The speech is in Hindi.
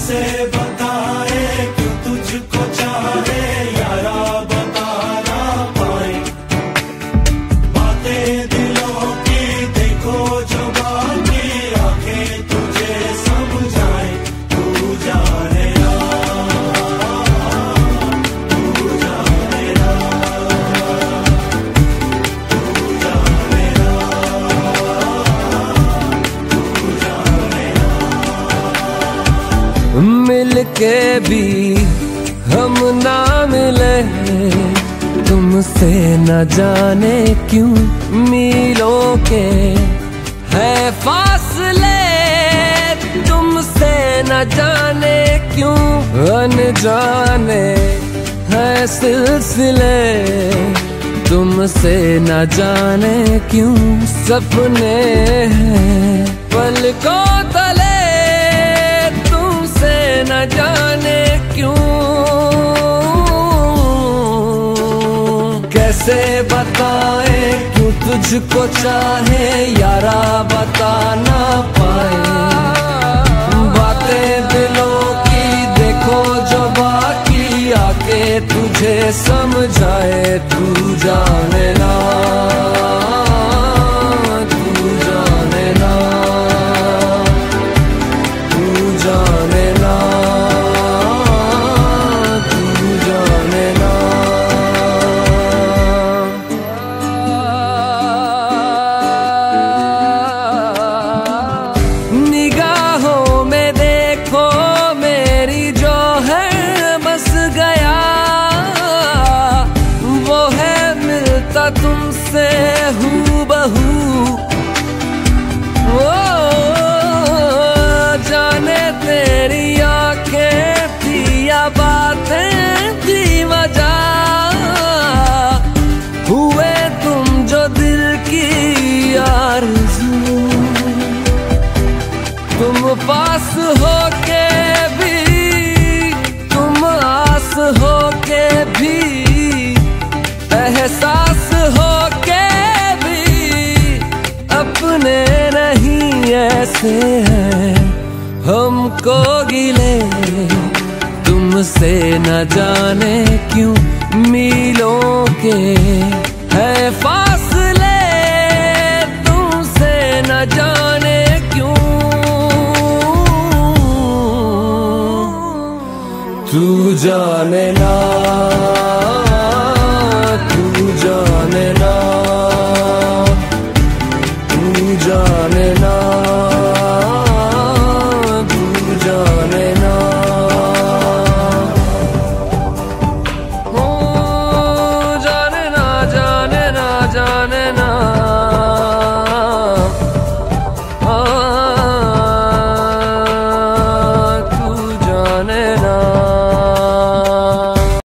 कैसे बताए क्यों तुझको चाहे यारा, बता ना पाए बातें दिलों की, देखो जो बाकी आंखें तुझे समझाए। तू जाने ना, तू जाने ना, तू जाने ना, तू जाने ना। मिलके भी हम ना मिले, तुमसे न जाने क्यों मीलों के है फासले, तुमसे न जाने क्यों अनजाने है सिलसिले, तुमसे न जाने क्यों सपने हैं पलकों तले, तुमसे न जाने क्यों। कैसे बताए क्यों तुझको चाहे यारा, बता ना पाए बातें दिलों की, देखो जो बाकी आके तुझे समझाए। तू जाने ना, तू जाने ना, तू जाने ना, तू जाने ना। निगाहों में देखो मेरी जो है बस गया, वो है मिलता तुमसे हूबहू। ओ जाने तेरी आंखें थी या बातें थी वजह, हुए तुम जो दिल की आरज़ू, तुम पास होके भी, तुम आस होके भी, एहसास होके भी अपने नहीं ऐसे हैं हमको गिले, तुमसे न जाने क्यों मीलों के है फासले, तुमसे न जाने क्यों। तू जाने ना।